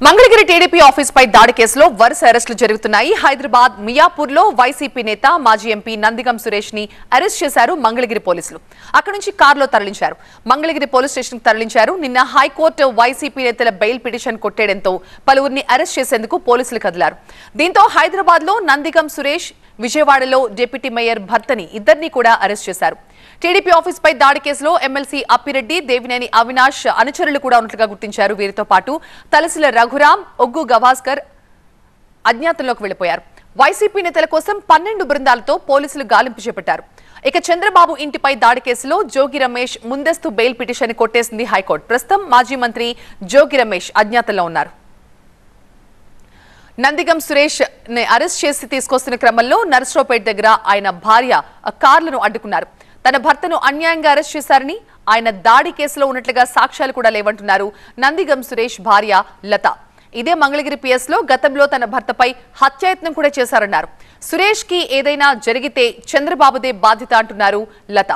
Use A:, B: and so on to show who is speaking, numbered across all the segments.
A: Mangalagiri TDP office పై దాడి కేసులో వరుస అరెస్టులు జరుగుతున్నాయి. హైదరాబాద్ మియాపూర్లో వైసీపీ నేత మాజీ ఎంపీ నందిగం సురేష్ ని అరెస్ట్ చేశారు మంగళగిరి పోలీసులు. అక్కడి నుంచి కారులో తరలించారు. మంగళగిరి పోలీస్ స్టేషన్ కు తరలించారు. నిన్న హైకోర్టు వైసీపీ నేతల బెయిల్ పిటిషన్ కొట్టేయడంతో పలువురిని అరెస్ట్ చేసేందుకు పోలీసులు కదిలారు. దీంతో హైదరాబాద్ లో నందిగం సురేష్, విజయవాడలో డిప్యూటీ మేయర్ భర్తని ఇద్దరిని కూడా అరెస్ట్ చేశారు. టీడీపీ ఆఫీస్ పై దాడి కేసులో ఎమ్మెల్సీ అప్పిరెడ్డి, దేవినేని అవినాష్ అనుచరులు కూడా ఉన్నట్లుగా గుర్తించారు. వీరితో పాటు తలసిల రఘురాం, ఒగ్గు గవాస్కర్ అజ్ఞాతంలోకి వెళ్లిపోయారు. వైసీపీ నేతల కోసం 12 బృందాలతో పోలీసులు గాలింపు చేపట్టారు. ఇక చంద్రబాబు ఇంటిపై దాడి కేసులో జోగి రమేష్ ముందస్తు బెయిల్ పిటిషన్ కొట్టేసింది హైకోర్టు. ప్రస్తుతం మాజీ మంత్రి జోగి రమేష్ అజ్ఞాతంలో ఉన్నారు. నందిగం సురేష్ ని అరెస్ట్ చేసి తీసుకొస్తున్న క్రమంలో నర్సరావుపేట దగ్గర ఆయన భార్య కార్లను అడ్డుకున్నారు. తన భర్తను అన్యాయంగా అరెస్ట్ చేశారని, ఆయన దాడి కేసులో ఉన్నట్లుగా సాక్ష్యాలు కూడా లేవంటున్నారు నందిగం సురేష్ భార్య లత. ఇదే మంగళగిరి పిఎస్ లో గతంలో తన భర్తపై హత్యాయత్నం కూడా చేశారన్నారు. సురేష్ కి ఏదైనా జరిగితే చంద్రబాబుదే బాధ్యత అంటున్నారు లత.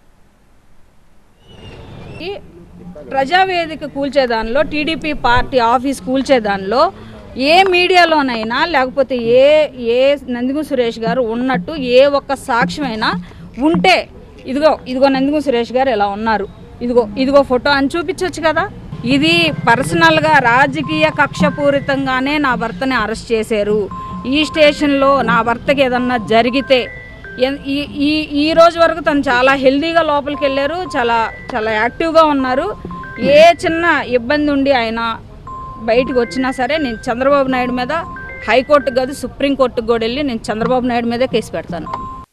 B: ప్రజావేదిక కూల్చేదానిలో, టీడీపీ పార్టీ ఆఫీస్ కూల్చేదానిలో ఏ మీడియాలోనైనా లేకపోతే ఏ నందిగం సురేష్ గారు ఉన్నట్టు ఏ ఒక్క సాక్ష్యమైనా ఉంటే ఇదిగో నందిగం సురేష్ గారు ఎలా ఉన్నారు, ఇదిగో ఫోటో అని చూపించవచ్చు కదా. ఇది పర్సనల్గా రాజకీయ కక్షపూరితంగానే నా భర్తని అరెస్ట్ చేశారు. ఈ స్టేషన్లో నా భర్తకి ఏదన్నా జరిగితే ఈ రోజు వరకు తను చాలా హెల్దీగా లోపలికి వెళ్ళారు, చాలా యాక్టివ్గా ఉన్నారు. ఏ చిన్న ఇబ్బంది ఉండి ఆయన బయటకు వచ్చినా సరే నేను చంద్రబాబు నాయుడు మీద హైకోర్టుకు కాదు సుప్రీంకోర్టుకు కూడా వెళ్ళి నేను చంద్రబాబు నాయుడు మీదే కేసు పెడతాను.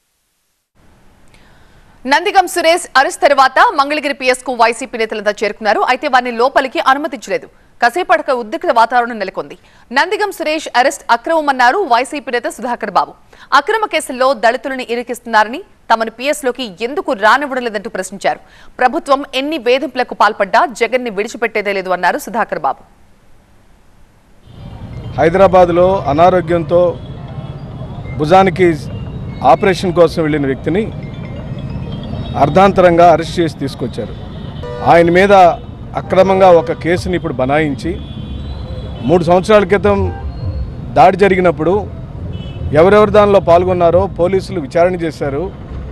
A: నందిగం సురేష్ అరెస్ట్ తర్వాత మంగళగిరి పిఎస్ కు వైసీపీ నేతలంతా చేరుకున్నారు. అయితే వారిని లోపలికి అనుమతించలేదు. కాసేపటికి ఉద్రిక్త వాతావరణం నెలకొంది. నందిగం సురేష్ అరెస్ట్ అక్రమమన్నారు వైసీపీ నేత సుధాకర్ బాబు. అక్రమ కేసుల్లో దళితులను ఇరికిస్తున్నారని, తమను పిఎస్ లోకి ఎందుకు రానివ్వడం లేదంటూ ప్రశ్నించారు. ప్రభుత్వం ఎన్ని వేధింపులకు పాల్పడ్డా జగన్ ని విడిచిపెట్టేదే లేదు అన్నారు సుధాకర్ బాబు.
C: హైదరాబాద్లో అనారోగ్యంతో భుజానికి ఆపరేషన్ కోసం వెళ్ళిన వ్యక్తిని అర్ధాంతరంగా అరెస్ట్ చేసి తీసుకొచ్చారు. ఆయన మీద అక్రమంగా ఒక కేసుని ఇప్పుడు బనాయించి 3 సంవత్సరాల క్రితం దాడి జరిగినప్పుడు ఎవరెవరు దానిలో పాల్గొన్నారో పోలీసులు విచారణ చేశారు.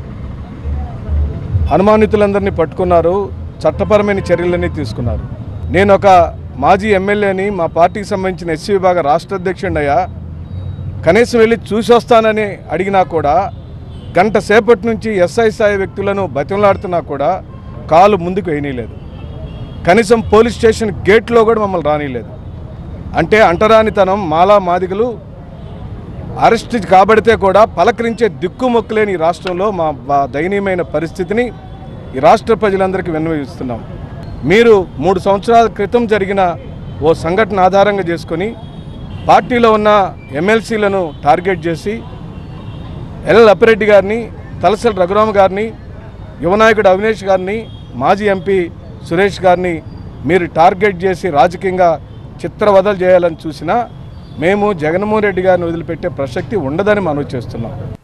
C: అనుమానితులందరినీ పట్టుకున్నారు. చట్టపరమైన చర్యలన్నీ తీసుకున్నారు. నేను ఒక మాజీ ఎమ్మెల్యేని, మా పార్టీకి సంబంధించిన ఎస్సీ విభాగ రాష్ట్ర అధ్యక్షుడినయ్యా, కనీసం వెళ్ళి చూసి వస్తానని అడిగినా కూడా గంట సేపటి నుంచి ఎస్ఐ స్థాయి వ్యక్తులను బతిమలాడుతున్నా కూడా కాలు ముందుకు వేయనీయలేదు. కనీసం పోలీస్ స్టేషన్ గేట్లో కూడా మమ్మల్ని రానిలేదు. అంటే అంటరానితనం, మాలా మాదిగలు అరెస్ట్ కాబడితే కూడా పలకరించే దిక్కుమొక్కులేని ఈ రాష్ట్రంలో మా దయనీయమైన పరిస్థితిని ఈ రాష్ట్ర ప్రజలందరికీ విన్నవిస్తున్నాం. మీరు 3 సంవత్సరాల క్రితం జరిగిన ఓ సంఘటన ఆధారంగా చేసుకొని పార్టీలో ఉన్న ఎమ్మెల్సీలను టార్గెట్ చేసి అప్పిరెడ్డి గారిని, తలసిల రఘురామ గారిని, యువనాయకుడు అవినేష్ గారిని, మాజీ ఎంపీ సురేష్ గారిని మీరు టార్గెట్ చేసి రాజకీయంగా చిత్రవదలు చేయాలని చూసినా మేము జగన్మోహన్ రెడ్డి గారిని వదిలిపెట్టే ప్రసక్తి ఉండదని మనవి చేస్తున్నాం.